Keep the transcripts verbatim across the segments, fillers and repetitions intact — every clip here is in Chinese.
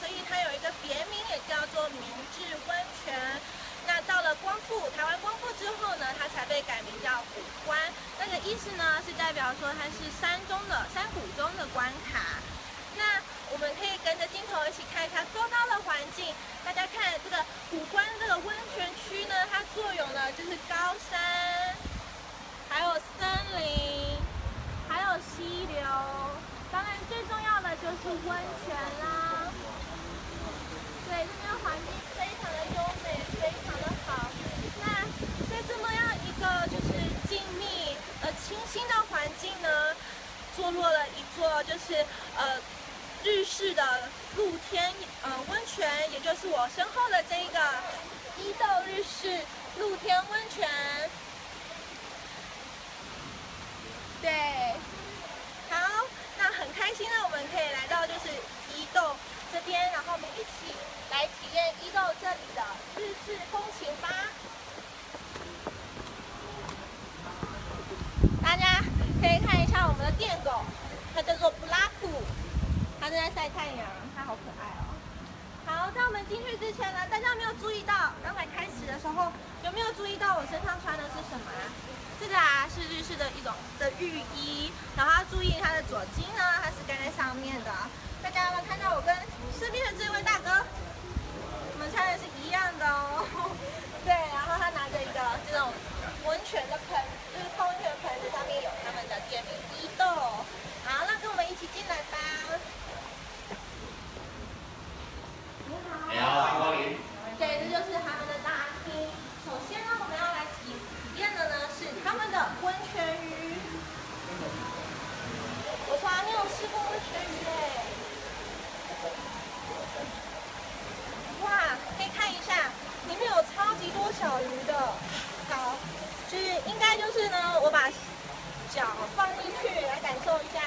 所以它有一个别名也叫做明治温泉。那到了光复，台湾光复之后呢，它才被改名叫谷关。那个意思呢，是代表说它是山中的山谷中的关卡。那我们可以跟着镜头一起看一看周遭的环境。大家看这个谷关这个温泉区呢，它坐拥的就是高山，还有森林，还有溪流。当然最重要的就是温泉啦。对，这边环境非常的优美，非常的好。那在这么样一个就是静谧而清新的环境呢，坐落了一座就是呃。日式的露天呃温泉，也就是我身后的这个伊豆日式露天温泉。对，好，那很开心呢，我们可以来到就是伊豆这边，然后我们一起来体验伊豆这里的日式风情吧。大家可以看一下我们的电狗，它叫做布拉古。它正在晒太阳，它好可爱哦。好，在我们进去之前呢，大家有没有注意到，刚才开始的时候有没有注意到我身上穿的是什么啊？这个啊是日式的一种的浴衣，然后要注意它的左襟呢，它是盖在上面的。大家有没有看到我跟身边的这位大哥，我们穿的是一样的哦。对，然后他拿着一个这种温泉的盆，就是泡温泉盆子，上面有他们的店名伊豆。好，那跟我们一起进来吧。你好。你好，欢迎光临。对，这就是他们的大厅。首先呢，我们要来体体验的呢是他们的温泉鱼。我从来没有吃过温泉鱼哎。哇，可以看一下，里面有超级多小鱼的。好，就是应该就是呢，我把脚放进去来感受一下。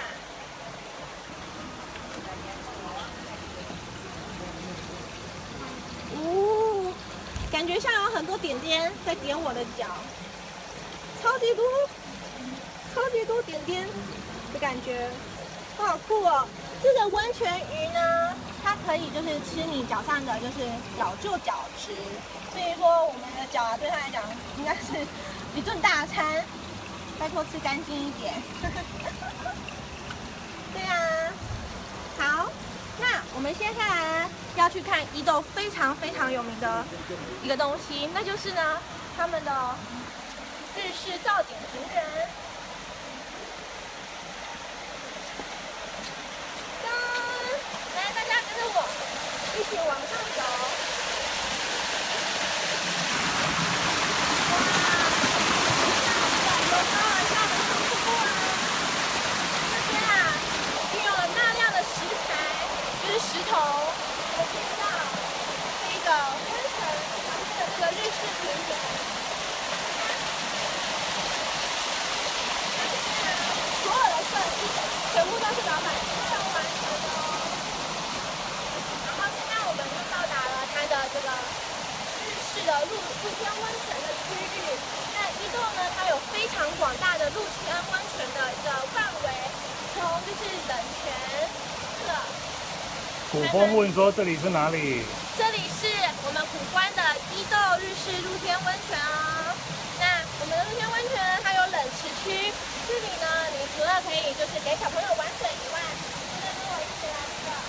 哦，感觉像有很多点点在点我的脚，超级多，超级多点点的感觉，好酷哦！这个温泉鱼呢，它可以就是吃你脚上的就是脚就脚趾，所以说我们的脚啊对它来讲应该是一顿大餐。拜托吃干净一点。对啊，好，那我们接下来要去看伊豆非常非常有名的一个东西，那就是呢他们的日式造景庭园。噔，来，大家跟着我一起往上走。石头，我介绍这个温泉旁边的这个日式庭园。那这边呢，所有的设计全部都是老板亲手完成的哦。然后现在我们就到达了它的这个日式的露露天温泉的区域。那伊豆呢，它有非常广大的露天温泉的一个范围，从就是冷泉这个。 古风问说：“这里是哪里？” 这里是我们谷关的伊豆日式露天温泉哦。那我们的露天温泉呢，它有冷池区，这里呢，你除了可以就是给小朋友玩水以外，现在跟我一起来这个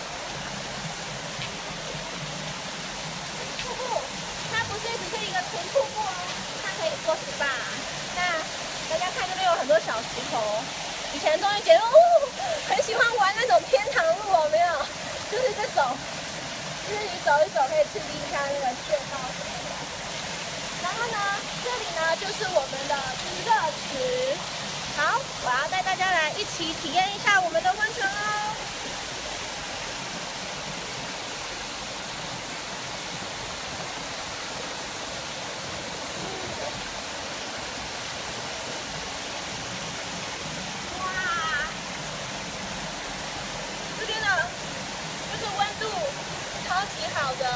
瀑布，它不是只是一个纯瀑布哦，它可以做 S P A。那大家看这边有很多小石头，以前终于觉得哦，很喜欢玩那种天堂路，有没有？就是这种，就是你走一走可以刺激一下那个穴道什么的。然后呢，这里呢就是我们的娱乐池。好，我要带大家来一起体验一下我们的温泉哦。哇，这边的。就是温度超级好的，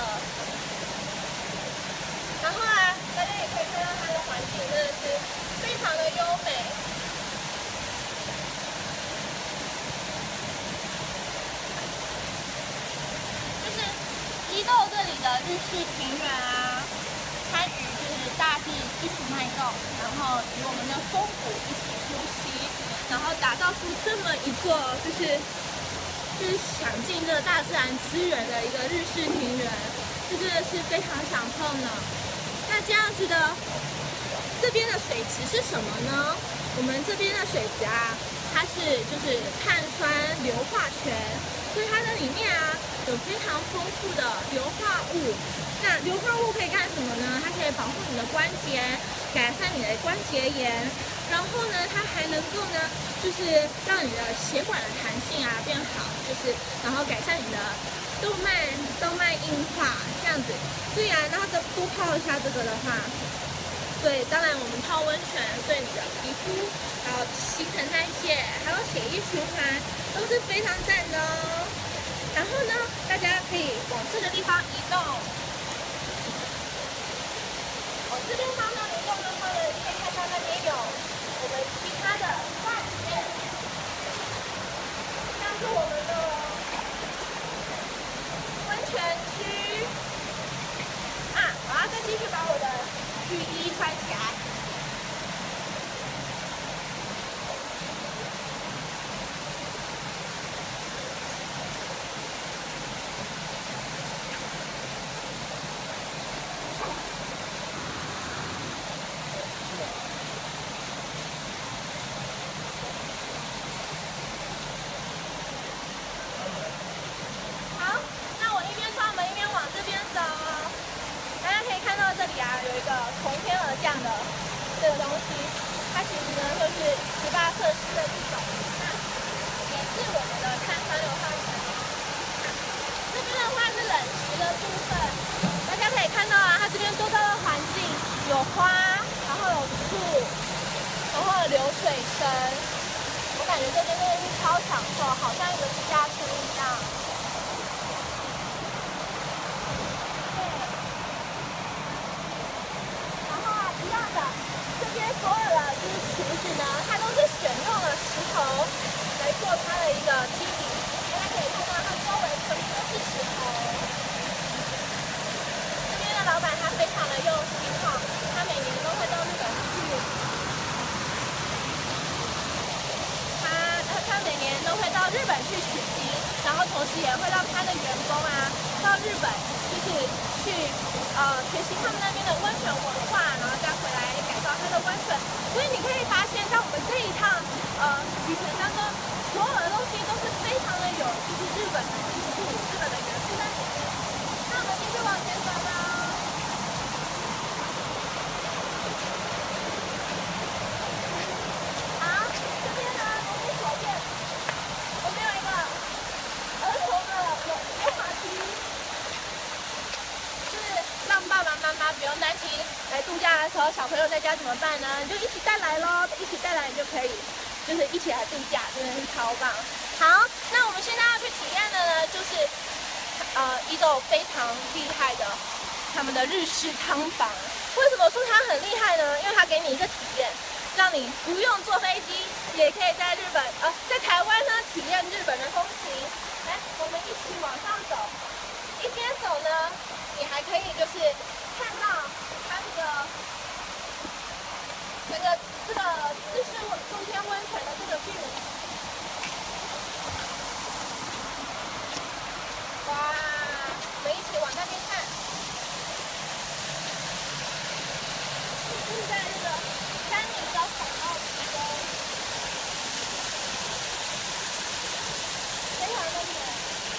然后啊，大家也可以看到它的环境真的是非常的优美。就是伊豆这里的日式庭园啊，参与就是大地一起脉动，然后与我们的风谷一起呼吸，然后打造出这么一座就是就是享尽这个大自然资源的一个日式庭园，这真的是非常享受呢。那这样子的这边的水池是什么呢？我们这边的水池啊，它是就是碳酸硫化泉，所以它的里面啊有非常丰富的硫化物。那硫化物可以干什么呢？它可以保护你的关节，改善你的关节炎。然后呢，它还能够呢，就是让你的血管的弹性啊变好，就是然后改善你的动脉动脉硬化这样子。对啊，然后再多泡一下这个的话。对，当然我们泡温泉对你的皮肤，还有新陈代谢，还有血液循环都是非常赞的哦。然后呢，大家可以往这个地方移动。往这边方向移动的话呢，你可以看到那边有我们其他的外边，像是我们的温泉区啊，我要再继续把我的浴衣穿起来。好，那我一边穿门一边往这边走。大家可以看到这里啊，有一个从天而降的这个东西，它其实呢就是十八摄氏的一种，那也是我们的碳酸硫化泉。这边的话是冷池的部分，大家可以看到啊，它这边周遭的环境有花，然后有树，然后有流水声，我感觉这边真的是超享受，好像一个度假村一样。所有的就是池子呢，它都是选用了石头来做它的一个基底。大家可以看到，它周围全部都是石头。这边的老板他非常的用心哈，他每年都会到日本去，他他他每年都会到日本去取经，然后同时也会让他的员工啊到日本，就是去呃学习他们那边的温泉文化，然后再回来改造它的温泉。所以你可以发现，在我们这一趟呃旅程当中，所有的东西都是非常的有就是日本的元素、日本的元素在里面。那我们继续往前走吧。好，这边呢，我们左边，我们有一个儿童的溜滑梯。让爸爸妈妈不用担心来度假的时候小朋友在家怎么办呢？你就一起带来咯，一起带来你就可以，就是一起来度假，真的是超棒。好，那我们现在要去体验的呢，就是呃伊豆非常厉害的他们的日式汤房。为什么说它很厉害呢？因为它给你一个体验，让你不用坐飞机，也可以在日本呃在台湾呢体验日本的风情。来，我们一起往上走，一边走呢。你还可以就是看到它这个这个这个日式露天温泉的这个 view， 哇！我们一起往那边看，就是在这个山里的海澳之中，非常的美。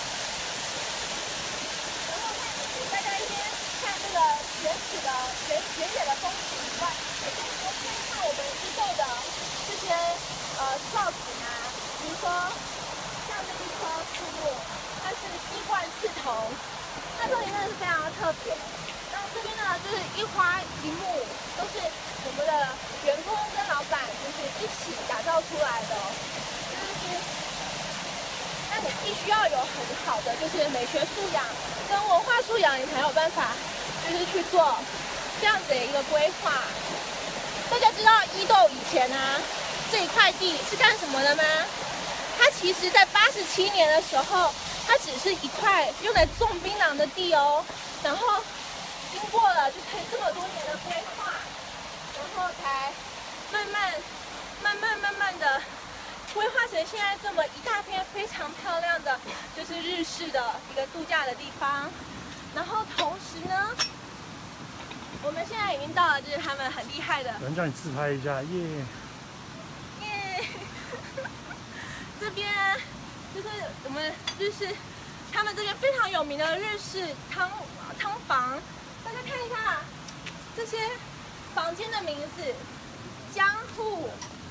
大家一边看这个原始的原原野的风景以外，也可以多看看我们伊豆的这些呃造景啊，比如说像这一棵树木，它是鸡冠刺桐，那这里真的是非常的特别。那这边呢，就是一花一木，都是我们的员工跟老板就是一起打造出来的，真的是。那你必须要有很好的就是美学素养跟文化素养，你才有办法就是去做这样子的一个规划。大家知道伊豆以前啊这一块地是干什么的吗？它其实在八十七年的时候它只是一块用来种槟榔的地哦，然后经过了就是这么多年的规划，然后才慢慢、慢慢、慢慢的规划成现在这么一大片非常漂亮的，就是日式的一个度假的地方。然后同时呢，我们现在已经到了，就是他们很厉害的。 有人叫你自拍一下，耶！ 耶！这边就是我们日式，他们这边非常有名的日式汤汤房，大家看一下这些房间的名字：江户、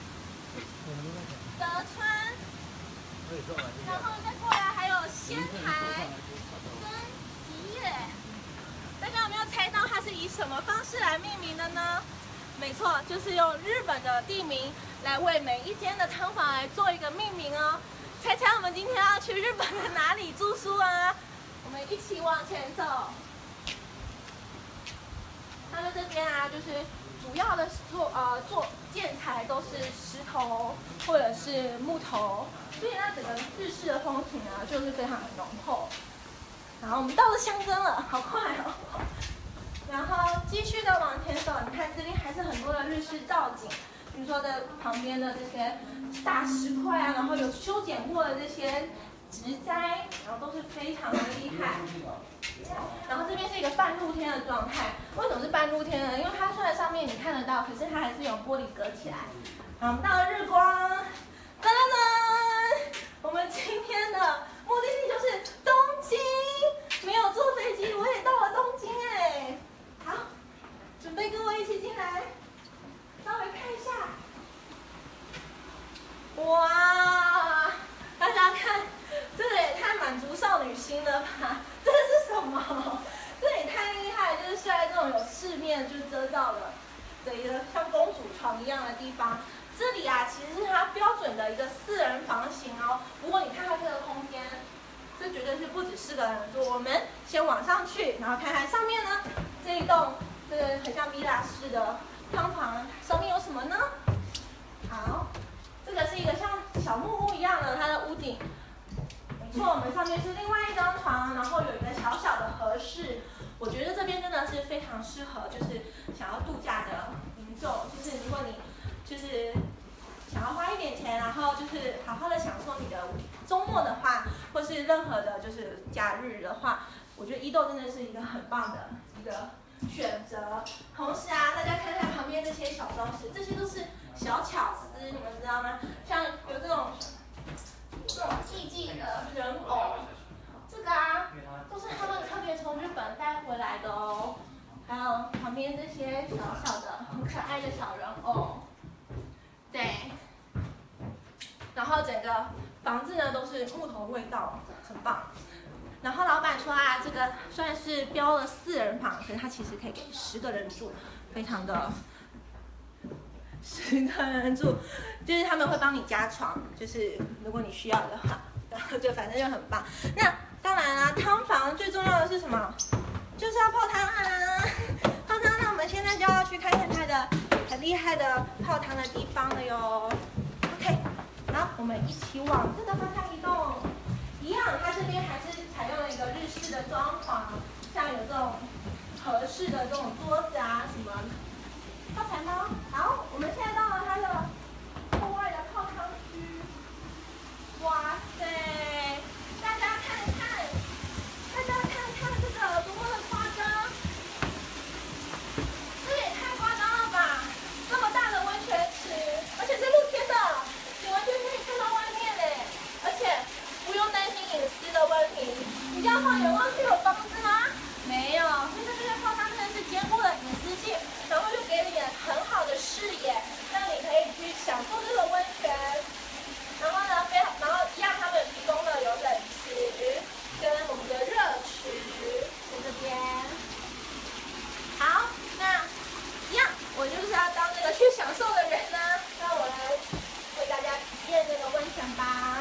德川，然后再过来还有仙台跟吉野。大家有没有猜到它是以什么方式来命名的呢？没错，就是用日本的地名来为每一间的汤房来做一个命名哦。猜猜我们今天要去日本的哪里住宿啊？我们一起往前走。他们这边啊，就是主要的做呃做建材都是石头或者是木头，所以它整个日式的风情啊，就是非常的浓厚。然后我们到了箱根了，好快哦！然后继续的往前走，你看这边还是很多的日式造景，比如说的旁边的这些大石块啊，然后有修剪过的这些植栽，然后都是非常的厉害。然后这边是一个半露天的状态，为什么是半露天呢？因为它虽然上面你看得到，可是它还是有玻璃隔起来。好，我们到了日光，噔噔噔，我们今天的目的地就是东京。没有坐飞机，我也到了东京哎。好，准备跟我一起进来，稍微看一下。哇，大家看，这个也太满足少女心了吧？这是什么？这也太厉害了！就是睡在这种有四面就是遮罩的的一个像公主床一样的地方。这里啊，其实是它标准的一个四人房型哦。不过你看它这个空间。这绝对是不止四个人住。我们先往上去，然后看看上面呢，这一栋这个很像 villa 式的汤房，上面有什么呢？好，这个是一个像小木屋一样的，它的屋顶。没错，我们上面是另外一张床，然后有一个小小的和室。我觉得这边真的是非常适合，就是想要度假的民众，就是如果你就是想要花一点钱，然后就是好好的享受你的周末的话，或是任何的就是假日的话，我觉得伊豆真的是一个很棒的一个选择。同时啊，大家看看旁边这些小装饰，这些都是小巧思，你们知道吗？像有这种这种艺伎的人偶，这个啊都是他们特别从日本带回来的哦。还有旁边这些小小的很可爱的小人偶，对。然后整个房子呢都是木头味道，很棒。然后老板说啊，这个虽然是标了四人房，可是它其实可以给十个人住，非常的十个人住，就是他们会帮你加床，就是如果你需要的话，然后就反正就很棒。那当然啦、啊，汤房最重要的是什么？就是要泡汤啊！泡汤，那我们现在就要去看看它的很厉害的泡汤的地方了哟。OK。好，我们一起往这个方向移动。一样，它这边还是采用了一个日式的装潢，像有这种和式的这种桌子啊，什么泡菜猫。好，我们现在到了它的户外的泡汤区。哇塞，大家看看，大家看看这个多么的夸张，这也太夸张了吧！这么大的温泉池，而且是露天的。你完全可以看到外面嘞，而且不用担心隐私的问题。你这样放眼望去有房子吗？没有，所以这边泡汤真的是兼顾了隐私性，然后又给你很好的视野，让你可以去享受这个温泉。然后呢，非常，然后一样他们提供了有冷池跟我们的热池在这边。好，那一样，我就是要当那个去享受的人呢，让我来。为大家体验这个温泉吧。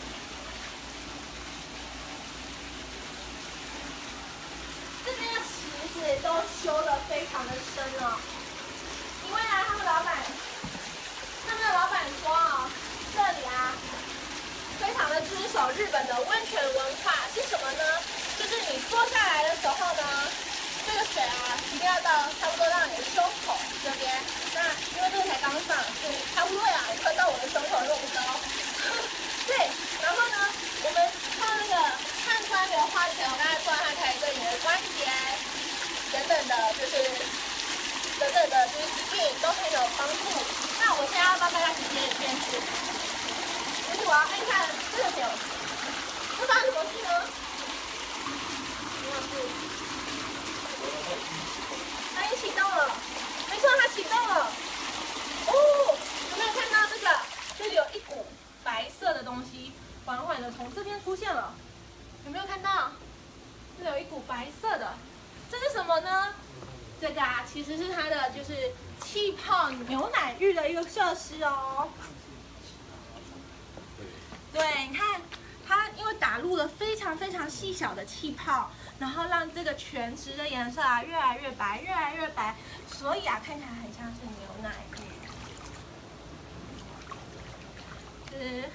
这边的池子都修得非常的深哦，因为啊，他们老板，他们的老板说哦，这里啊，非常的遵守有日本的温泉文化是什么呢？就是你坐下来的时候呢，这个水啊一定要到差不多到你的胸口这边。那因为这个才刚上，所以差不多呀，快到我的胸口那么高。对，然后呢，我们看那个碳酸硫化泉，我刚才说它可以对你的关节等等的，就是等等的，就是疾病都很有帮助。那我现在要帮大家体验一件事，就是我要看看这个酒会发生什么事呢？没有事。它已经启动了，没错，它启动了。哦，有没有看到这个？这里有一股白色的东西缓缓的从这边出现了，有没有看到？这里有一股白色的，这是什么呢？这个啊，其实是它的就是气泡牛奶浴的一个设施哦。对，你看它因为打入了非常非常细小的气泡，然后让这个泉池的颜色啊越来越白，越来越白，所以啊看起来很像是牛奶浴。就是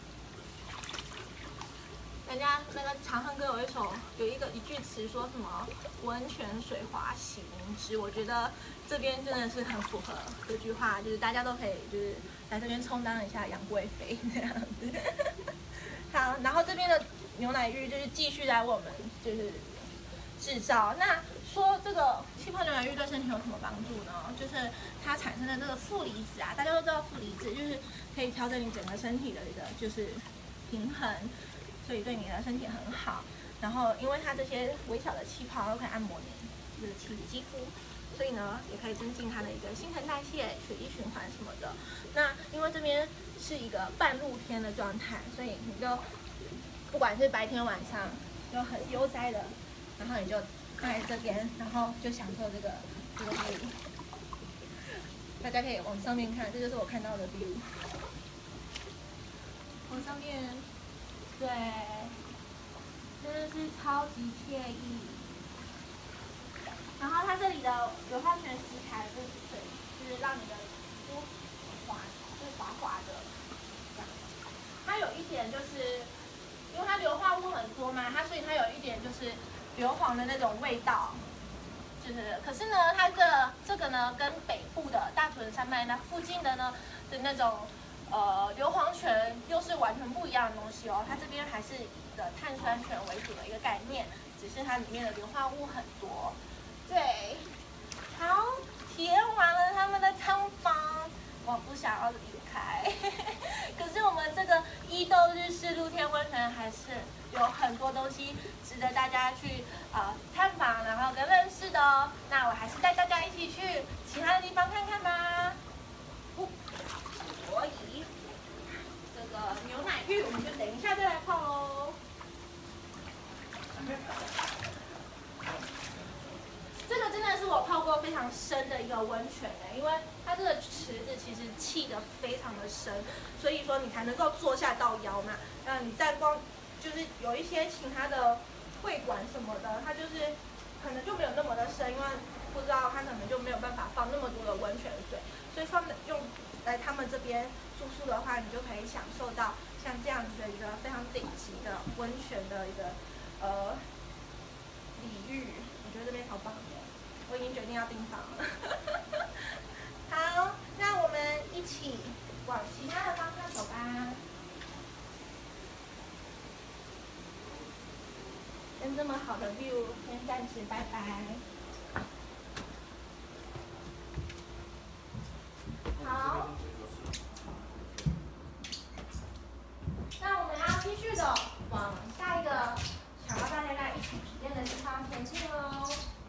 人家那个《长恨歌》有一首有一个一句词说什么温泉水滑洗凝脂，我觉得这边真的是很符合这句话，就是大家都可以就是来这边充当一下杨贵妃这样子。好，然后这边的牛奶浴就是继续来我们就是制造。那说这个气泡牛奶浴对身体有什么帮助呢？就是它产生的这个负离子啊，大家都知道负离子就是可以调整你整个身体的一个就是平衡。所以对你的身体很好，然后因为它这些微小的气泡都可以按摩你就是肌肌肤，所以呢也可以增进它的一个新陈代谢、血液循环什么的。那因为这边是一个半露天的状态，所以你就不管是白天晚上就很悠哉的，然后你就在这边，然后就享受这个这个 view。大家可以往上面看，这就是我看到的 view。往上面。对，真的是超级惬意。然后它这里的硫化泉石材就是水，就是让你的皮肤滑，就是滑滑的这样。它有一点就是，因为它硫化物很多嘛，它所以它有一点就是硫磺的那种味道。就是，可是呢，它这个这个呢，跟北部的大屯山脉那附近的呢的那种。呃，硫磺泉又是完全不一样的东西哦，它这边还是以一个碳酸泉为主的一个概念，只是它里面的硫化物很多。对，好，体验完了他们的汤房，我不想要离开。可是我们这个伊豆日式露天温泉还是有很多东西值得大家去呃探访，然后跟认识的哦。那我还是带大家一起去其他的地方看看吧。哦所以这个牛奶浴我们就等一下再来泡喽。这个真的是我泡过非常深的一个温泉的，因为它这个池子其实砌得非常的深，所以说你才能够坐下到腰嘛。那你再光就是有一些其他的会馆什么的，它就是可能就没有那么的深，因为不知道它可能就没有办法放那么多的温泉水，所以放的用。来他们这边住宿的话，你就可以享受到像这样子的一个非常顶级的温泉的一个呃礼遇。我觉得这边好棒的，我已经决定要订房了。好，那我们一起往其他的方向走吧。跟这么好的 view， 先暂时拜拜。好，那我们要继续的往下一个想要大家一起体验的地方前进喽。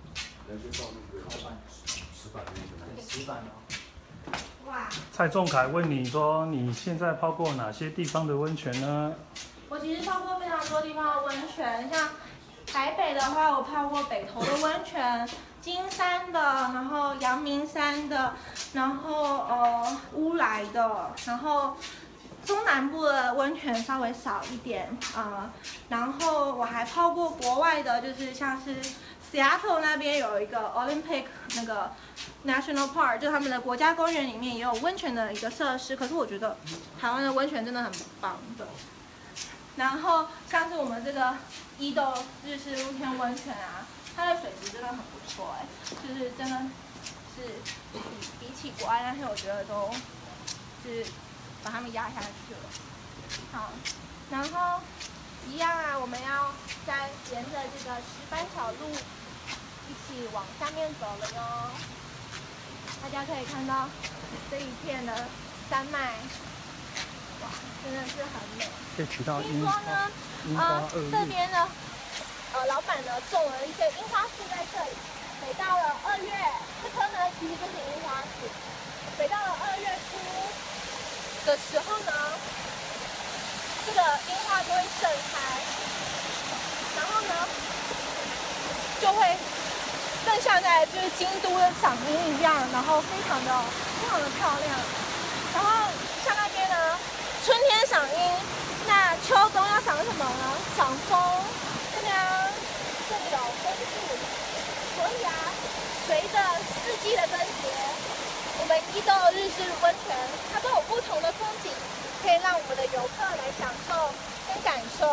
石板哦。哇！蔡仲凯问你说，你现在泡过哪些地方的温泉呢？ 我其实泡过非常多地方的温泉，像台北的话，我泡过北投的温泉。金山的，然后阳明山的，然后呃乌来的，然后中南部的温泉稍微少一点啊、呃，然后我还泡过国外的，就是像是 Seattle 那边有一个 Olympic 那个 National Park， 就他们的国家公园里面也有温泉的一个设施，可是我觉得台湾的温泉真的很棒的。 然后像是我们这个伊豆日式露天温泉啊，它的水质真的很不错哎，就是真的是比比起国外那些，我觉得都是把它们压下去了。好，然后一样啊，我们要再沿着这个石板小路一起往下面走了哟。大家可以看到这一片的山脉。 哇，真的是很美。 可以取到听说呢，呃，这边的呃老板呢种了一些樱花树在这里。每到了二月，这棵呢其实就是樱花树。每到了二月初的时候呢，这个樱花就会盛开，然后呢就会更像在就是京都的赏樱一样，然后非常的非常的漂亮。然后像那边呢。 春天赏樱，那秋冬要赏什么呢？赏枫。这边这里有枫树，所以啊，随着四季的更迭，我们伊豆日式温泉它都有不同的风景，可以让我们的游客来享受跟感受。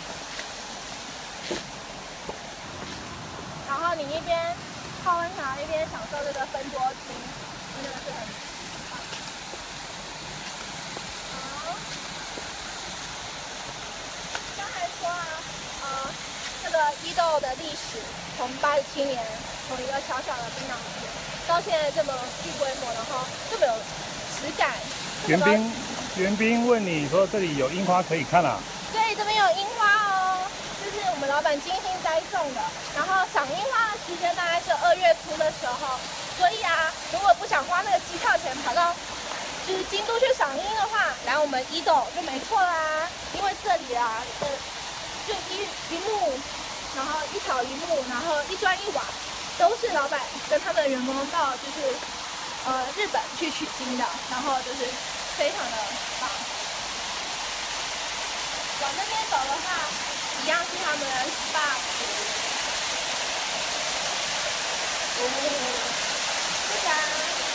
然后你一边泡温泉，一边享受这个分多区，真的是很。 说啊，呃，这个伊豆的历史从八十七年，从一个小小的槟榔园，到现在这么具规模，然后这么有质感。 袁斌，袁斌问你说这里有樱花可以看啊？ 对，这边有樱花哦，这是我们老板精心栽种的。然后赏樱花的时间大概是二月初的时候，所以啊，如果不想花那个机票钱跑到就是京都去赏樱的话，来我们伊豆就没错啦，因为这里啊，呃。 就一一幕，然后一草一木，然后一砖一瓦，都是老板跟他们的员工到就是呃日本去取经的，然后就是非常的棒。往那边走的话，一样是他们的 S P A 区。哦，对呀，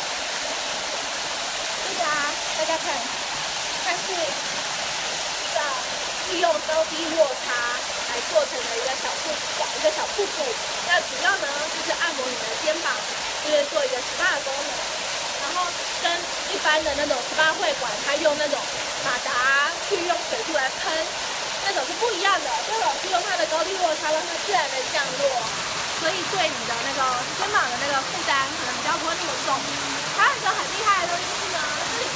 对呀，大家看，但是这个。 利用高低落差来做成的一个小瀑小一个小瀑布，那主要呢就是按摩你的肩膀，就是做一个 S P A 的功能。然后跟一般的那种 S P A 会馆，它用那种马达去用水柱来喷，那种是不一样的。这种是用它的高低落差让它自然的降落，所以对你的那个肩膀的那个负担可能比较不会那么重。还有一个很厉害的东西是呢，这里。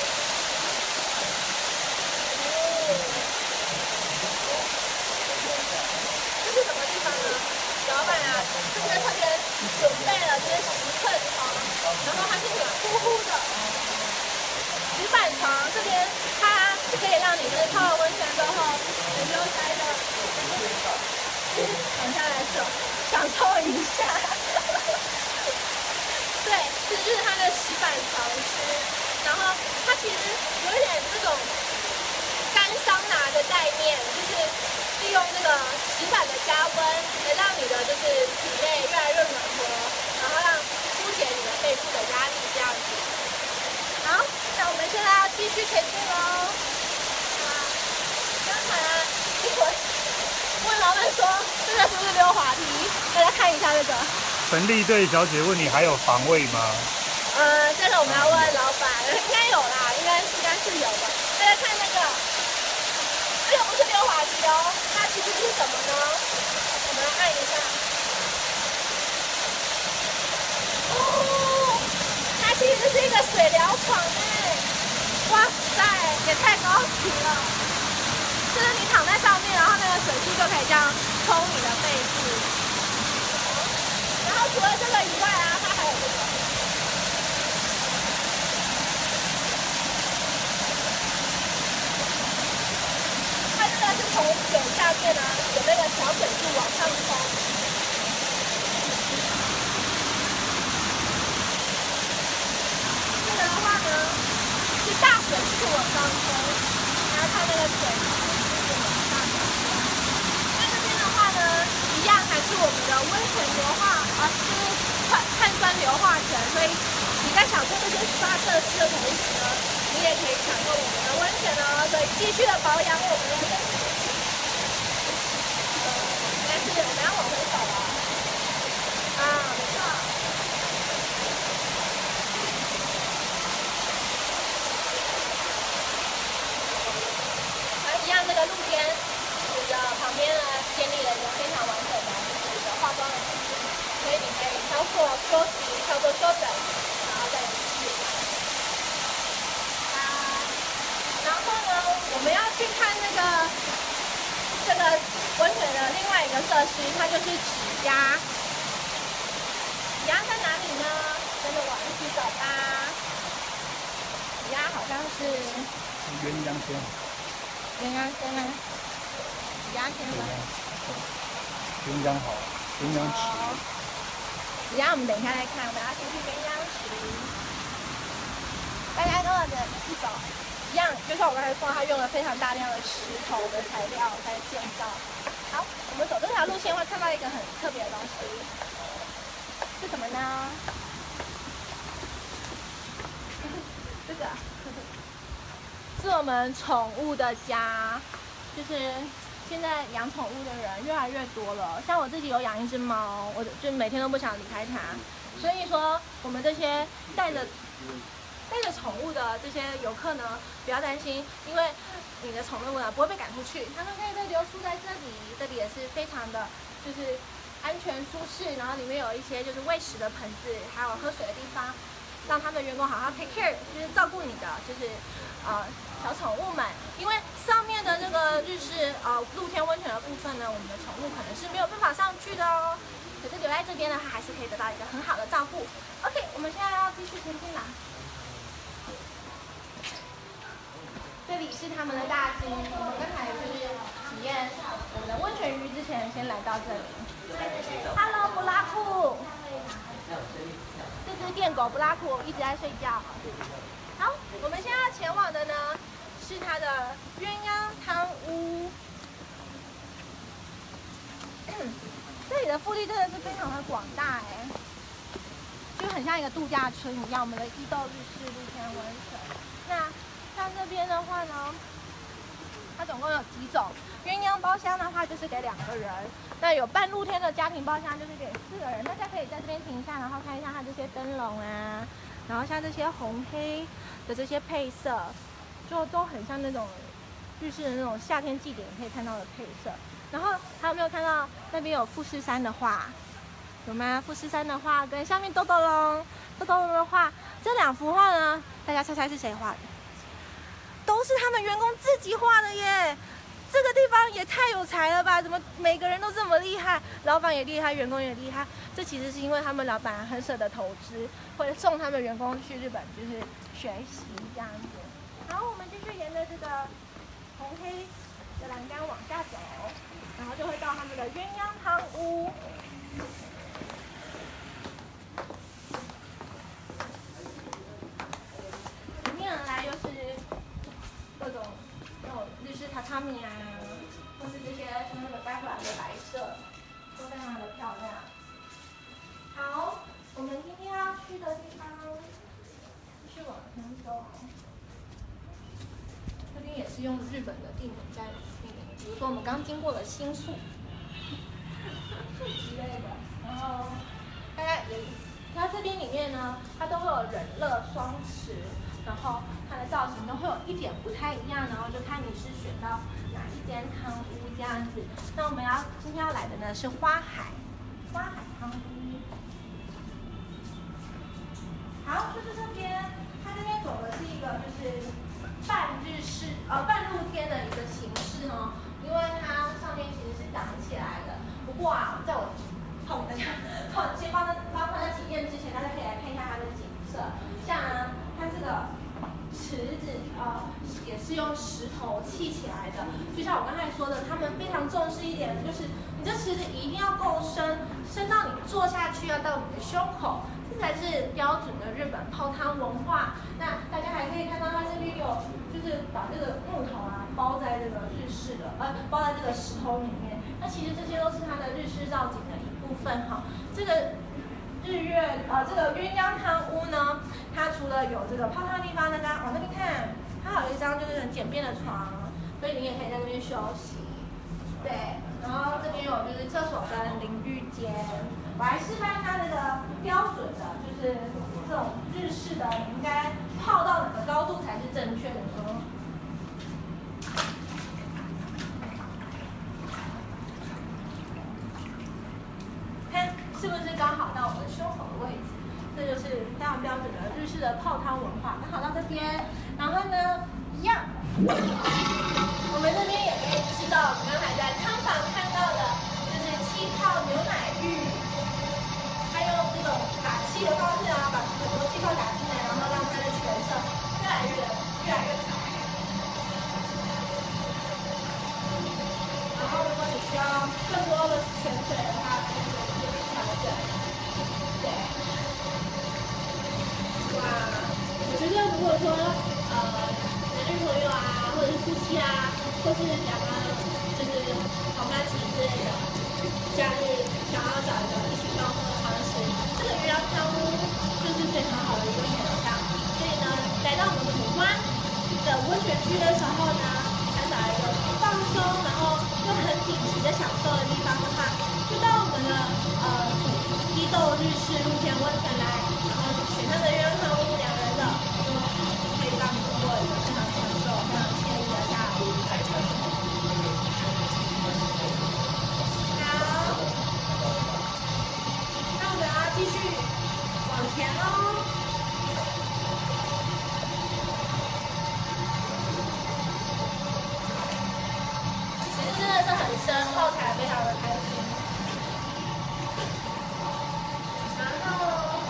这是什么地方呢？老板啊，这边特别准备了这些石凳床，然后它是软乎乎的石板床，这边它是可以让你就是泡完温泉之后很悠哉的躺下来手享受一下。对，这就是它的石板床区，然后它其实有一点这种干桑拿的概念，就是。 利用这个石板的加温，来让你的就是体内越来越暖和，然后让疏解你的背部的压力这样子。好，那我们现在要继续前进喽。啊，刚才啊，一会儿问老板说这个是不是溜滑梯？大家看一下这个。 陈立队小姐问你还有防卫吗？ 呃，这个我们要问老板，应该有啦，应该应该是有的。大家看那个。 这个不是溜滑梯哦，它其实是什么呢？我们来按一下。哦，它其实是一个水疗床哎！哇塞，也太高级了！就是你躺在上面，然后那个水柱就可以这样冲你的背部。然后除了这个以外啊，它还有这个。 是从水下面呢，有那个小水柱往上冲。这个的话呢，是大水柱往上冲，然后看那个水是往上冲。那这边的话呢，一样还是我们的温泉硫化，啊，就是碳碳酸硫化泉，所以你在享受这些S P A设施的同时呢，你也可以享受我们的温泉哦。所以继续的保养我们的身体。 所休息，差不多休整，然后再继续。啊，然后呢，我们要去看那个这个温泉的另外一个设施，它就是指压。指压在哪里呢？跟着我一起走吧。指压好像是鸳鸯仙。 鸳鸯仙吗？指压仙吗？ 鸳鸯好，鸳鸯池。 指压我们等一下再看，我们要先去鸳鸯池。大家跟我的一起走。一样，就像我刚才说，它用了非常大量的石头的材料在建造。好，我们走这条路线会看到一个很特别的东西，是什么呢？这个是我们宠物的家，就是现在养宠物的人越来越多了。像我自己有养一只猫，我就每天都不想离开它。所以说，我们这些带着。带着宠物的这些游客呢，不要担心，因为你的宠物呢不会被赶出去，它们可以被留宿在这里，这里也是非常的，就是安全舒适，然后里面有一些就是喂食的盆子，还有喝水的地方，让他们的员工好好 take care， 就是照顾你的，就是呃小宠物们。因为上面的这个日式呃露天温泉的部分呢，我们的宠物可能是没有办法上去的哦，可是留在这边呢，它还是可以得到一个很好的照顾。OK， 我们现在要继续前进啦。这里是他们的大厅，我们刚才就是体验我们的温泉浴之前，先来到这里。Hello， 布拉库，这只电狗布拉库一直在睡觉。好，我们现在要前往的呢是它的鸳鸯汤屋。这里的腹地真的是非常的广大哎，就很像一个度假村一样。我们的伊豆日式露天温泉，那。像这边的话呢，它总共有几种。鸳鸯包厢的话就是给两个人，那有半露天的家庭包厢就是给四个人。大家可以在这边停一下，然后看一下它这些灯笼啊，然后像这些红黑的这些配色，就都很像那种日式的那种夏天祭典可以看到的配色。然后还有没有看到那边有富士山的画？有吗？富士山的画跟下面豆豆龙、豆豆龙的画，这两幅画呢，大家猜猜是谁画的？都是他们员工自己画的耶！这个地方也太有才了吧？怎么每个人都这么厉害？老板也厉害，员工也厉害。这其实是因为他们老板很舍得投资，会送他们员工去日本，就是学习这样子。然后我们继续沿着这个红黑的栏杆往下走，然后就会到他们的鸳鸯汤屋。迎面而来又是各种那种日式榻榻米啊，或是这些像那个带回来的白色，都非常的漂亮。好，我们今天要去的地方继续往前走。这边也是用日本的地名在命名，比如说我们刚经过了新宿之类的，然后大家也，它这边里面呢，它都会有忍乐双池。然后它的造型都会有一点不太一样，然后就看你是选到哪一间汤屋这样子。那我们要今天要来的呢是花海，花海汤屋。好，就是这边，它这边走的是一个就是半日式呃半露天的一个形式哦，因为它上面其实是挡起来的。不过啊，在我碰大家，先帮他帮大家体验之前，大家可以来看一下它的景色，像啊。它这个池子呃也是用石头砌起来的，就像我刚才说的，他们非常重视一点，就是你这池子一定要够深，深到你坐下去要到你的胸口，这才是标准的日本泡汤文化。那大家还可以看到它这边有，就是把这个木头啊包在这个日式的呃包在这个石头里面，那其实这些都是它的日式造景的一部分哈。这个日月呃这个鸳鸯汤屋呢。它除了有这个泡汤的地方，大家往那边看，它还有一张就是很简便的床，所以你也可以在那边休息。对，然后这边有就是厕所跟淋浴间。我来示范它那个标准的，就是这种日式的，你应该泡到哪个高度才是正确的呢？看是不是刚好到我们胸口的位置，这就是非常标准的日式的泡汤文化，刚好到这边。然后呢，一样，我们这边也可以吃到我们刚才在汤房看到的，就是气泡牛奶浴，它用这种打气的方式啊，把很多气泡打进来，然后让它的全身越来越越来越长。然后如果你需要更多的泉水的话，可以做一些调整。对。哇，我觉得如果说呃男女朋友啊，或者是夫妻啊，或是两个就是同班级之类的，假日想要找一个一起放松的方式，这个月亮汤屋就是非常好的一个选项。所以呢，来到我们古关的温泉区的时候呢，想找一个放松，然后又很顶级的享受的地方的话，就到我们的呃伊豆日式露天温泉来，然后选上的月亮汤屋两人的，就可以让你度过一个非常享受、非常惬意的下午。好，那我们要继续往前喽。其实真的是很深，泡起来非常的开心。然后，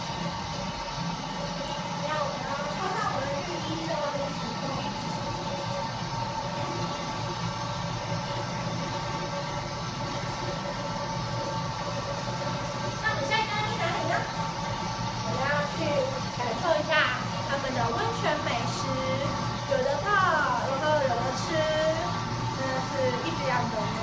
让我们要穿上我们的浴衣在外面行动。那我们下一站要去哪里呢？我们要去感受一下他们的温泉美食，有的泡，然后有的吃，真的是一举两得呢。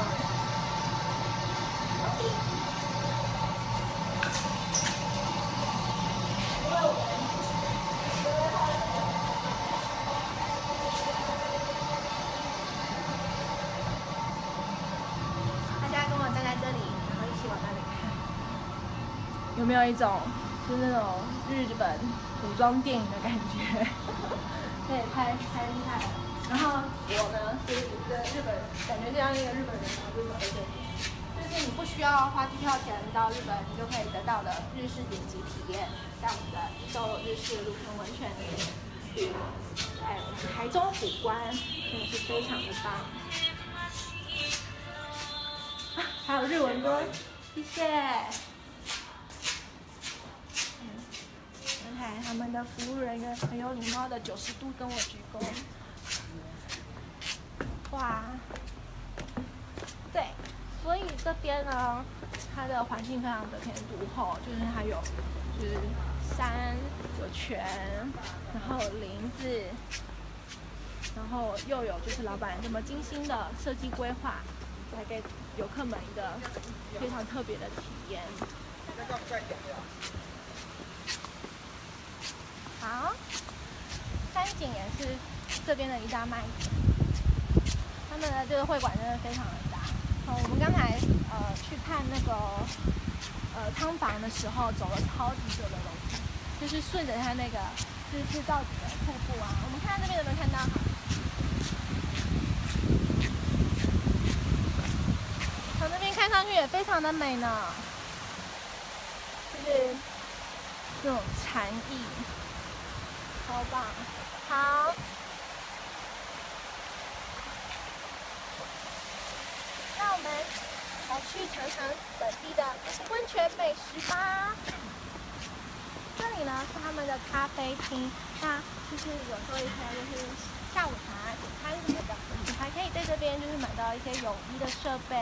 大家跟我站在这里，然后一起往那里看，有没有一种就是那种日本古装电影的感觉？这也太太厉害了。然后我呢是一个日本人，感觉像一个日本人然后就走在这里，就是你不需要花机票钱到日本，你就可以得到的日式顶级体验，在我们的伊豆日式露天温泉里，在我们台中古关，真的是非常的棒。啊，还有日文歌，谢谢。刚才他们的服务人员很有礼貌的九十度跟我鞠躬。哇，对，所以这边呢，它的环境非常得天独厚，就是它有就是山有泉，然后有林子，然后又有就是老板这么精心的设计规划，来给游客们一个非常特别的体验。好，山景也是这边的一大卖点。他们的这个会馆真的非常的大。哦，我们刚才呃去看那个呃汤房的时候，走了超级久的楼梯，就是顺着它那个日式造景的瀑布啊。我们看这边有没有看到？从那边看上去也非常的美呢，就是这种禅意，超棒。好。让我们来去尝尝本地的温泉美食吧。这里呢是他们的咖啡厅，那就是有时候一些就是下午茶、简餐什么的，你还可以在这边就是买到一些泳衣的设备。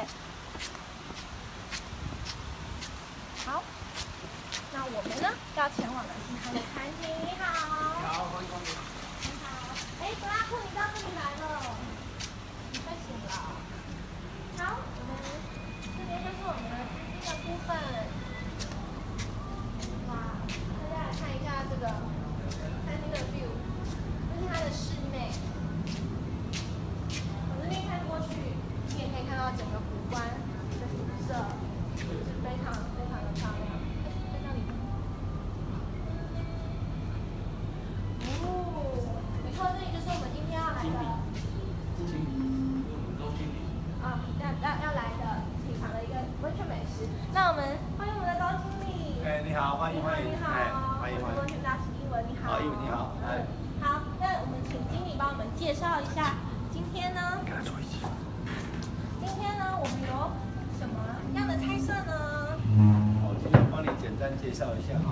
好，那我们呢要前往的是他的餐厅。你好。你好，欢迎光临。你好。哎，格拉库，你到这里来了，你睡醒了。好，我们这边就是我们的资金的部分。哇，大家来看一下这个餐厅的 view， 这是它的室内。从这边看过去，你也可以看到整个湖关的景色，是非常非常的漂亮。在那里。哦，没错，这里就是我们今天要来的。啊，要要要来的品尝的一个温泉美食。那我们欢迎我们的高经理。 单介绍一下哈。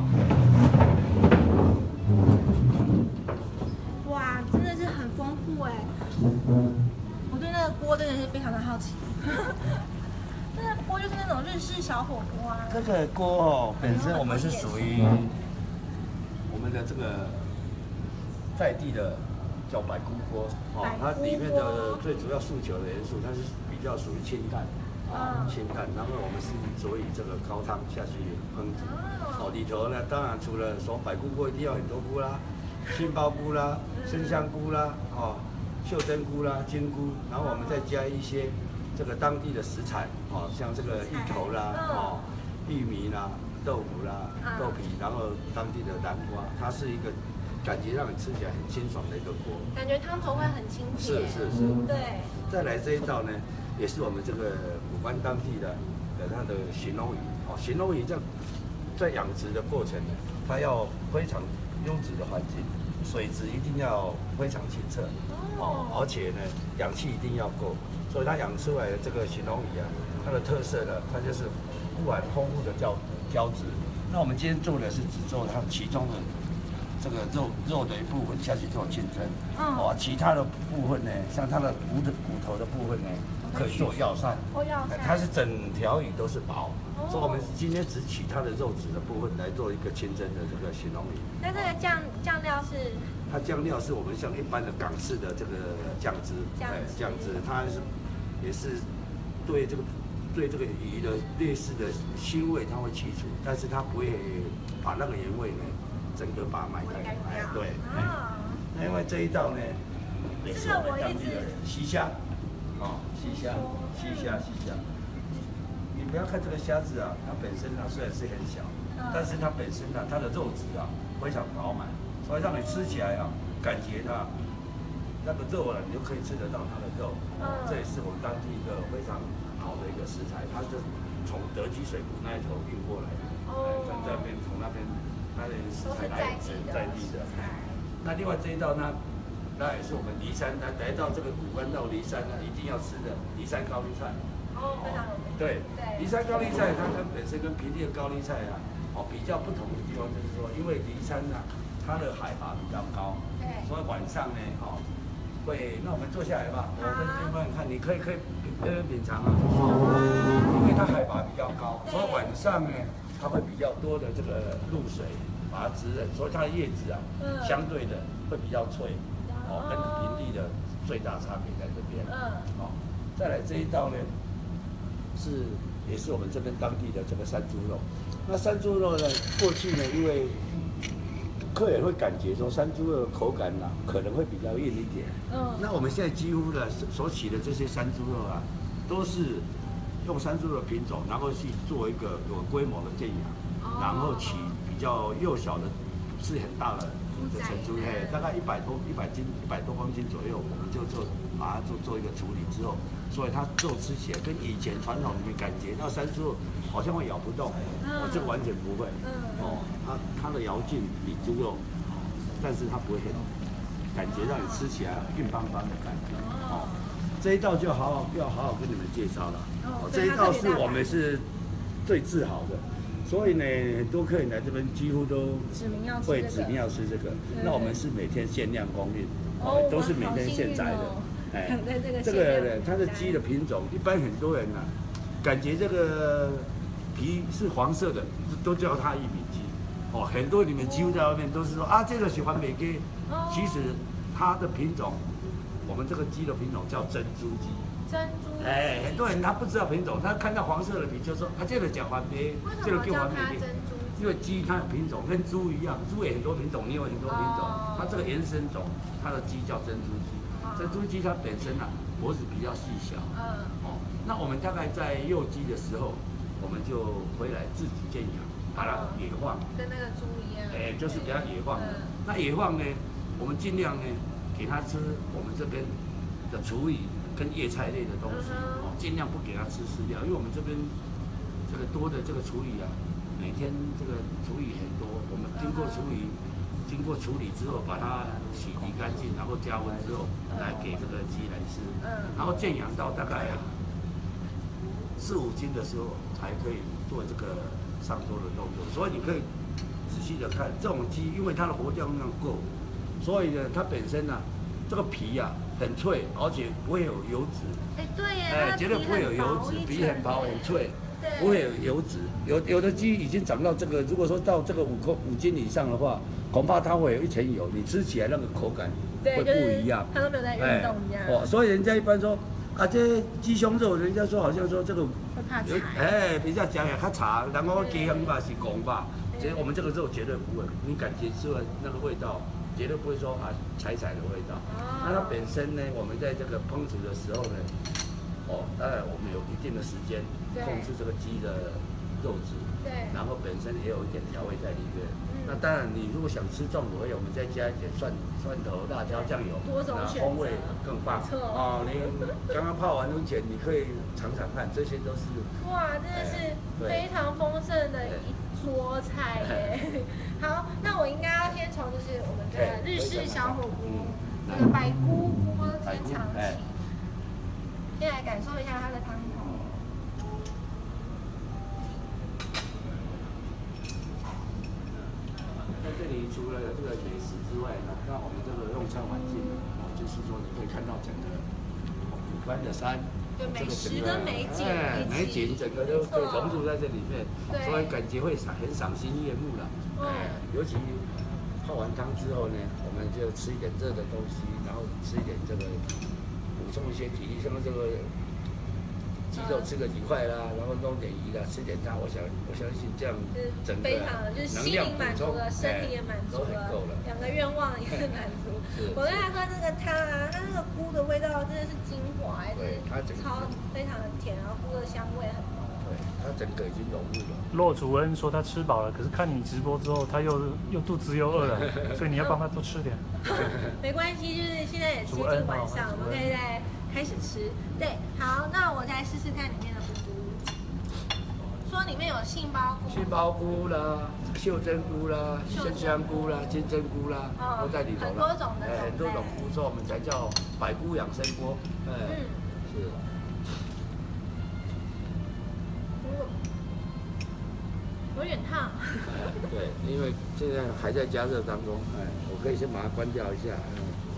哇，真的是很丰富哎！我对那个锅真的是非常的好奇。那个锅就是那种日式小火锅啊。 这个锅哦，本身我们是属于我们的这个在地的叫白菇锅哦，它里面的最主要诉求的元素，它是比较属于清淡啊，清淡。然后我们是所以这个高汤下去烹煮哦，里头呢，当然除了说白菇锅一定要很多菇啦，杏鲍菇啦、生香菇啦、哦、袖珍菇啦、金菇，然后我们再加一些这个当地的食材哦，像这个芋头啦、哦、玉米啦、豆腐啦、豆皮，然后当地的南瓜，它是一个。感觉让你吃起来很清爽的一个锅， 感觉汤头会很清甜。 是是是， 对。 再来这一道呢，也是我们这个古关当地的的它的鲟龙鱼哦，鲟龙鱼在在养殖的过程呢，它要非常优质的环境，水质一定要非常清澈哦，而且呢氧气一定要够，所以它养出来的这个鲟龙鱼啊，它的特色呢，它就是富含丰富的胶胶质。那我们今天做的是只做它其中的。这个肉肉的一部分下去做清蒸，嗯，哦，其他的部分呢，像它的骨的骨头的部分呢，可以做药膳， 哦，药膳， 它是整条鱼都是薄，哦、所以我们今天只取它的肉质的部分来做一个清蒸的这个鲟龙鱼。 那这个酱酱料是？ 它酱料是我们像一般的港式的这个酱汁，哎，酱汁，它是也是对这个对这个鱼的类似的腥味，它会去除，但是它不会把那个原味呢。整个把它埋开，哎，对，那因为这一道呢，也是我们当地的西虾，哦，西虾，西虾，西虾。你不要看这个虾子啊，它本身啊虽然是很小，但是它本身啊，它的肉质啊非常饱满，所以让你吃起来啊，感觉它那个肉啊，你就可以吃得到它的肉。这也是我们当地一个非常好的一个食材，它是从德基水库那一头运过来的，哦，从这边从那边。它的食材来自在地的，那另外这一道呢，那也是我们梨山来来到这个古关到梨山呢，一定要吃的梨山高丽菜。 哦，非常有名。 对，梨山高丽菜它跟本身跟平地的高丽菜啊，哦比较不同的地方就是说，因为梨山呢，它的海拔比较高，对，所以晚上呢，哦，会，那我们坐下来吧，我跟对面看，你可以可以边边品尝啊，因为它海拔比较高，所以晚上呢。它会比较多的这个露水把它滋润，所以它的叶子啊，嗯、相对的会比较脆，哦，跟平地的最大差别在这边。嗯，哦，再来这一道呢，是也是我们这边当地的这个山猪肉。那山猪肉呢，过去呢，因为客人会感觉说山猪肉的口感呐、啊，可能会比较硬一点。嗯，那我们现在几乎的所起的这些山猪肉啊，都是。用山猪的品种，然后去做一个有规模的圈养，哦、然后取比较幼小的，不是很大的的成猪，嘿，大概一百多、一百斤、一百多公斤左右，我们就做把它做做一个处理之后，所以它肉吃起来跟以前传统里面感觉到山猪肉好像会咬不动，嗯、哦，这完全不会，嗯、哦，它它的咬劲比猪肉，但是它不会很感觉让你吃起来硬邦邦的感觉，哦。这一道就好好要好好跟你们介绍了。哦，这一道是我们是最自豪的，所以呢，很多客人来这边几乎都会指明要吃这个。那我们是每天限量供应，哦，都是每天现宰的。哎，这个它的鸡的品种，一般很多人啊，感觉这个皮是黄色的，都叫它玉米鸡。哦，很多你们几乎在外面都是说啊，这个喜欢美鸡，其实它的品种。我们这个鸡的品种叫珍珠鸡， 珍珠。 哎，很多人他不知道品种，他看到黄色的皮就说啊，这个叫环鳖，这个叫环鳖。因为鸡它的品种跟猪一样，猪也很多品种，也有很多品种。哦、它这个原生种，它的鸡叫珍珠鸡。哦、珍珠鸡它本身啊，脖子比较细小。嗯。哦，那我们大概在幼鸡的时候，我们就回来自己圈养，把它野放。 跟那个猪一样。 哎，就是给它野放的。嗯、那野放呢，我们尽量呢。给他吃我们这边的厨余跟叶菜类的东西，哦，尽量不给他吃饲料，因为我们这边这个多的这个厨余啊，每天这个厨余很多，我们经过厨余，经过处理之后，把它洗涤干净，然后加温之后，来给这个鸡来吃，然后圈养到大概啊四五斤的时候，才可以做这个上桌的动作，所以你可以仔细的看这种鸡，因为它的活动量够，所以呢，它本身呢、啊，这个皮呀、啊、很脆，而且不会有油脂。 哎，对耶， 哎，绝对不会有油脂，皮很薄很脆，不会有油脂。有有的鸡已经长到这个，如果说到这个五公五斤以上的话，恐怕它会有一层油，你吃起来那个口感会不一样。 它都没有在运动一样。 哦，所以人家一般说。啊，这鸡胸肉，人家说好像说这个会怕柴， 哎，比较讲也较柴，然后鸡胸吧是公吧，其实我们这个肉绝对不会，你感觉出来那个味道，绝对不会说啊柴柴的味道。哦、那它本身呢，我们在这个烹煮的时候呢，哦，当然我们有一定的时间控制这个鸡的肉质，对，然后本身也有一点调味在里面。那当然，你如果想吃重口味，我们再加一点蒜、蒜头、辣椒、酱油， 多种选择， 风味更棒。哦，你刚刚泡完之前，你可以尝尝看，这些都是哇，真的是非常丰盛的一桌菜耶。好，那我应该要先从就是我们的日式小火锅，这个白菇锅先尝起，先来感受一下它的汤头。 在这里除了这个美食之外呢，那我们这个用餐环境啊，就是说你会看到整个古关的山， 对美食跟美景， 哎，美景整个都会融入在这里面，所以感觉会赏很赏心悦目了。哎，尤其泡完汤之后呢，我们就吃一点热的东西，然后吃一点这个补充一些体力，像这个。鸡肉吃个几块啦，然后弄点鱼啦，吃点汤，我想我相信这样整个非常就是心灵满足了，身体也满足了，两个愿望也是满足。我跟他说这个汤啊，它那个菇的味道真的是精华，对，它超非常的甜，然后菇的香味很浓。 对，它整个已经融入了。 骆主恩说他吃饱了，可是看你直播之后，他又又肚子又饿了，所以你要帮他多吃点。 没关系，就是现在也接近晚上，我们可以再。开始吃，对，好，那我再试试看里面的菇菇。说里面有杏鲍菇、 杏鲍菇啦、袖珍菇啦、生香菇啦、金针菇啦，哦、都在里头了。 很多种的， 哎，很多种菇，所以我们才叫百菇养生锅。哎、嗯，是。 有点烫。 对，因为现在还在加热当中，哎，我可以先把它关掉一下。嗯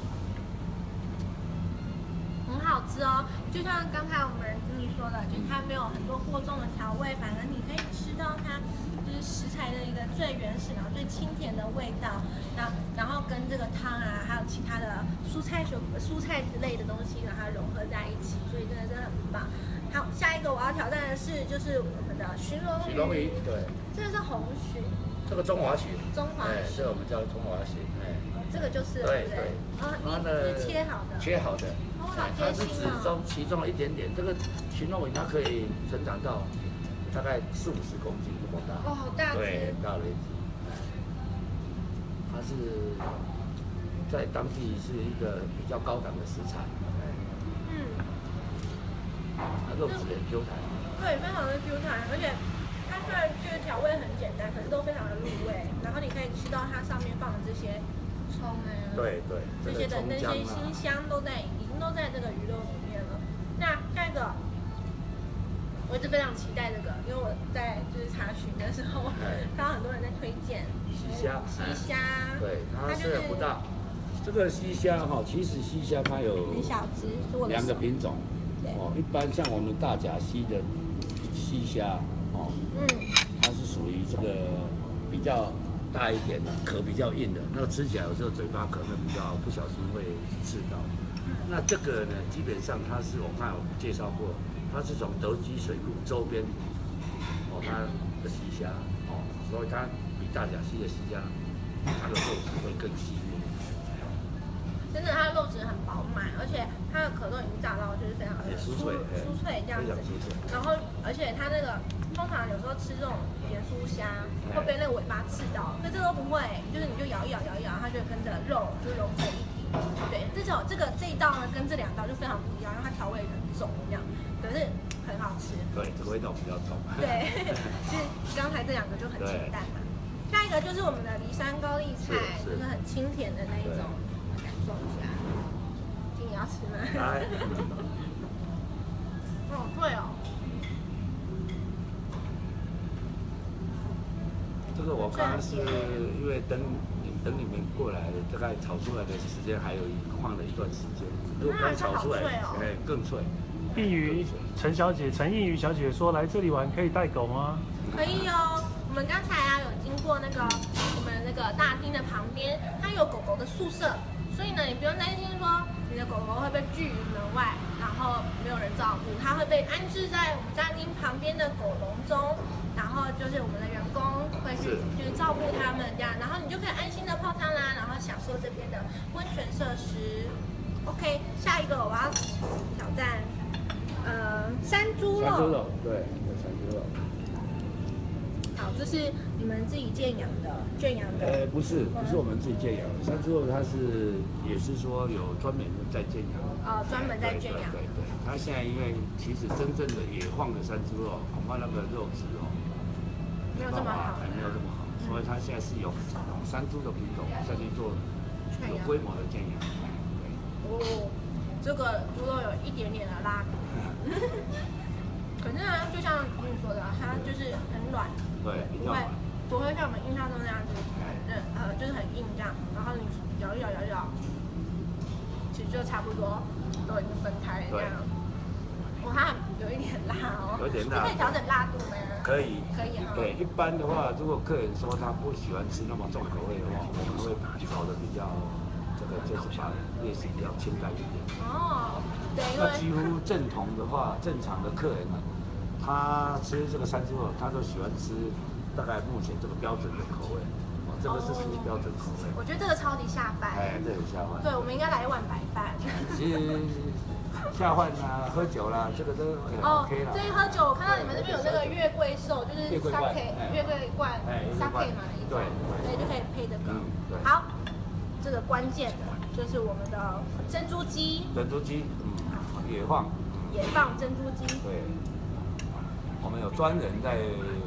很好吃哦，就像刚才我们经理说的，就是它没有很多过重的调味，反而你可以吃到它就是食材的一个最原始、然后最清甜的味道，然后然后跟这个汤啊，还有其他的蔬菜水蔬菜之类的东西，让它融合在一起，所以真的真的很棒。好，下一个我要挑战的是就是我们的鲟龙鱼， 鲟龙鱼对， 这个是红鲟， 这个中华鲟， 中华鲟， 这个我们叫中华鲟，哎， 这个就是对对， 啊，你是切好的， 切好的。它是只中其中一点点，这个鲟龙鱼它可以成长到大概四五十公斤这么大。 哦，好大只。 对，大了一只。它是在当地是一个比较高档的食材。嗯。它肉质很 Q 弹。 对，非常的 Q 弹，而且它虽然就是调味很简单，可是都非常的入味。然后你可以吃到它上面放的这些葱啊， 对对， 这些的那些辛香都在。都在这个鱼肉里面了。那下一个，我一直非常期待这个，因为我在就是查询的时候，看到很多人在推荐西虾。 西虾， 对，它虽然不大，这个西虾哈，其实西虾它有很小只， 两个品种。哦，一般像我们大甲溪的西虾，哦，嗯，它是属于这个比较大一点的，壳比较硬的，那个吃起来有时候嘴巴可能比较不小心会刺到。那这个呢，基本上它是我看我介绍过，它是从德基水库周边，哦，它的西虾，哦，所以它比大甲溪的西虾，它的肉质会更细腻。 真的，它的肉质很饱满，而且它的壳都已经炸到就是非常的酥脆酥脆这样子。然后，而且它那个通常有时候吃这种盐酥虾会被那个尾巴刺到，可这都不会，就是你就摇一摇摇一摇，它就跟着肉就融为一体。对，这种这个这一道呢，跟这两道就非常不一样，因为它调味很重，这样，可是很好吃。 对，这个味道比较重。 对，其实刚才这两个就很清淡嘛。下一个就是我们的梨山高丽菜，就是很清甜的那一种，感受一下。今你要吃吗？来。哦，对哦。 刚刚是因为等等你们过来，大概炒出来的时间还有一放了一段时间。如果刚炒出来，哎，更脆。 易瑜陈小姐，陈易瑜小姐说来这里玩可以带狗吗？ 可以哦。我们刚才啊有经过那个我们那个大厅的旁边，它有狗狗的宿舍，所以呢你不用担心说你的狗狗会被拒于门外，然后没有人照顾，它会被安置在我们大厅旁边的狗笼中。然后就是我们的员工会去就是照顾他们这样，然后你就可以安心的泡汤啦，然后享受这边的温泉设施。OK， 下一个我要挑战呃山猪肉。 山猪肉，对，有山猪肉。 好，这是你们自己圈养的，圈养的。 呃，不是，不是我们自己圈养的，山猪肉它是也是说有专门在圈养。 哦，专门在圈养。 对对对，它现在因为其实真正的野放的山猪肉，恐怕那个肉质哦。 没有这么好， 没有这么好，所以他现在是用山猪的品种下去做有规模的圈养。 哦，这个猪肉有一点点的拉骨，可是呢，就像你说的，它就是很软， 对， 不会不会像我们印象中那样子，嗯呃，就是很硬这样，然后你咬一咬咬一咬，其实就差不多都已经分开了这样。哇，它有一点辣哦， 有点辣， 可以调整辣度吗？ 可以， 可以哈。 对，一般的话，如果客人说他不喜欢吃那么重口味的话，我们会搞得比较这个就是把类似比较清淡一点。哦，对，因为那几乎正统的话，正常的客人呢，他吃这个山猪肉，他都喜欢吃大概目前这个标准的口味。哦，这个是属于标准口味。 我觉得这个超级下饭。 哎，这很下饭。 对，我们应该来一碗白饭。 其实。下饭啊，喝酒啦，这个都很 OK 啦。 对，喝酒，我看到你们这边有那个月桂寿，就是 sake 月桂冠 sake 嘛， 对， 对，就可以配这个。好，这个关键的就是我们的珍珠鸡。 珍珠鸡，嗯，野放。 野放珍珠鸡。 对，我们有专人在，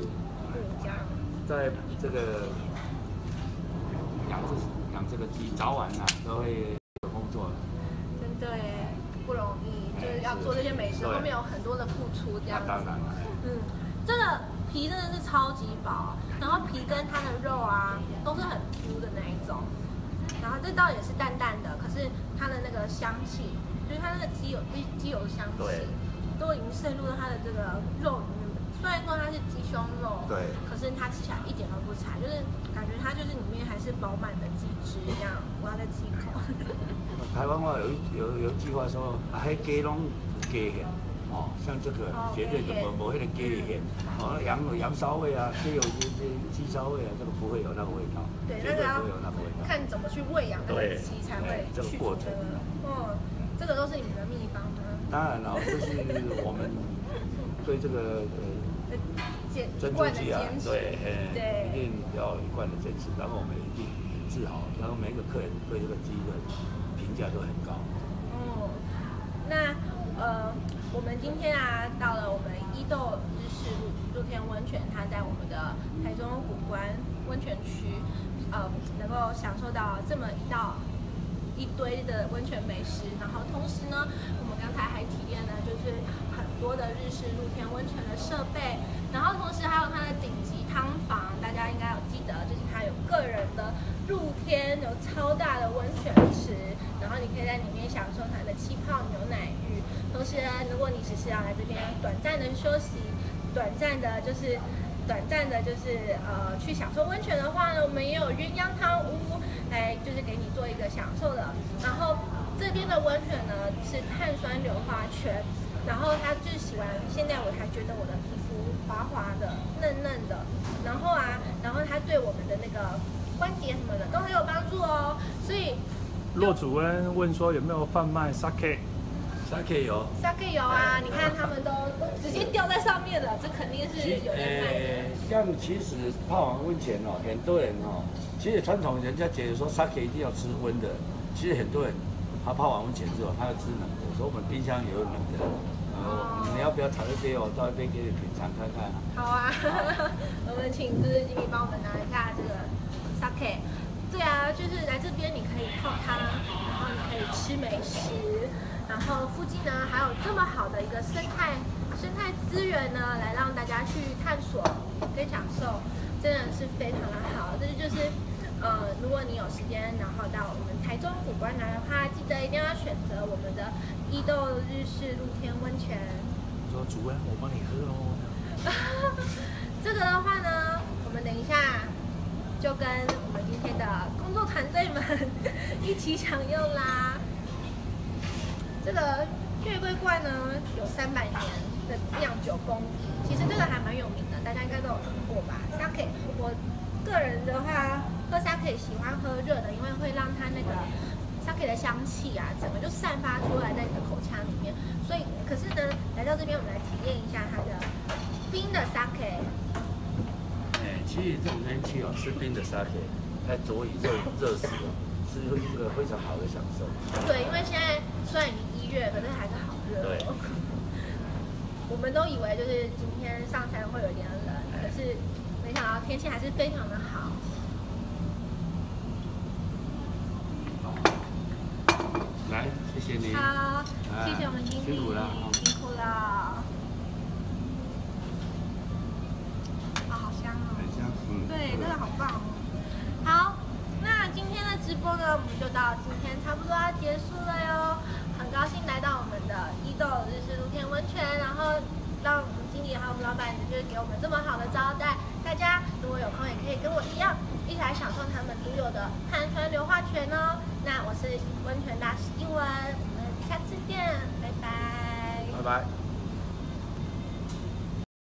在这个养这养这个鸡，早晚啊都会有工作。 真的耶。不容易，就是要做这些美食，后面有很多的付出这样子。嗯，这个皮真的是超级薄，然后皮跟它的肉啊都是很粗的那一种，然后这道也是淡淡的，可是它的那个香气，就是它那个鸡油鸡鸡油的香气，都已经渗入到它的这个肉里面。虽然说它是鸡胸肉，对，可是它吃起来一点都不柴，就是感觉它就是里面还是饱满的鸡汁一样，挖在鸡口。 台湾话有一有有一句话说，啊，迄鸡拢鸡馅，哦，像这个绝对就无无迄个鸡馅，哦，羊羊骚味啊，鸡有鸡鸡骚味啊，这个不会有那个味道， 对， 绝对不会有那个味道。 看怎么去喂养那个鸡才会这个过程。 哦，这个都是你们的秘方吗？ 当然了，就是我们对这个呃珍珠鸡啊，对，对，一定要有一贯的坚持，然后我们一定很自豪，然后每一个客人对这个鸡的评价都很高。 哦，那呃，我们今天啊，到了我们伊豆日式露露天温泉，它在我们的台中谷关温泉区，呃，能够享受到这么一道一堆的温泉美食，然后同时呢，我们刚才还体验了就是很多的日式露天温泉的设备，然后同时还有它的顶级汤房，大家应该有记得，就是它有个人的露天有超大的温泉池，然后你可以在里面享受它的气泡牛奶浴。同时呢，如果你只是要来这边短暂的休息，短暂的就是短暂的就是呃去享受温泉的话呢，我们也有鸳鸯汤屋，来就是给你做一个享受的。然后这边的温泉呢是碳酸硫化泉，然后它就是洗完，现在我还觉得我的皮肤滑滑的、嫩嫩的，然后啊，然后它对我们的那个关节什么的都很有帮助哦。所以， 骆主任问说有没有贩卖 sake？sake 有 ，sake 有啊！你看他们都直接吊在上面了，这肯定是有在卖的。 像其实泡完温泉哦，很多人哦，其实传统人家觉得说 sake 一定要吃温的，其实很多人他泡完温泉之后，他要吃冷的，所以我们冰箱也有冷的。哦，你要不要炒一杯哦？倒一杯给你品尝看看。 好啊，我们请就是经理帮我们拿一下这个 sake。对啊，就是来这边你可以泡汤，然后你可以吃美食。然后附近呢还有这么好的一个生态生态资源呢，来让大家去探索跟享受，真的是非常的好。 有时间，然后到我们台中古关来的话，记得一定要选择我们的伊豆日式露天温泉。 你说主人，我帮你喝哦。 这个的话呢，我们等一下就跟我们今天的工作团队们一起享用啦。这个月桂冠呢有三百年的酿酒工艺，其实这个还蛮有名的，大家应该都有听过吧 ？Sake， 我个人的话喝 Sake 喜欢喝热的，因为会让它那个 Sake 的香气啊，整个就散发出来在你的口腔里面。所以，可是呢，来到这边我们来体验一下它的冰的 Sake。 哎，其实这种天气哦，吃冰的 Sake， 在佐以热热死了，是一个非常好的享受。 对，因为现在虽然已经一月，可是还是好热。 对。 我们都以为就是今天上山会有点冷，可是没想到天气还是非常的好。 来，谢谢你。 好，谢谢我们经理， 辛苦了， 辛苦了。啊，好香哦！ 很香，嗯。 对，真的好棒哦。好，那今天的直播呢，我们就到今天差不多要结束了哟。很高兴来到我们的伊豆日式露天温泉，然后让我们经理还有我们老板就是给我们这么好的招待。大家如果有空也可以跟我一样，一起来享受他们独有的汉川硫化泉哦。那我是温泉大使英文，我们下次见，拜拜。 拜拜。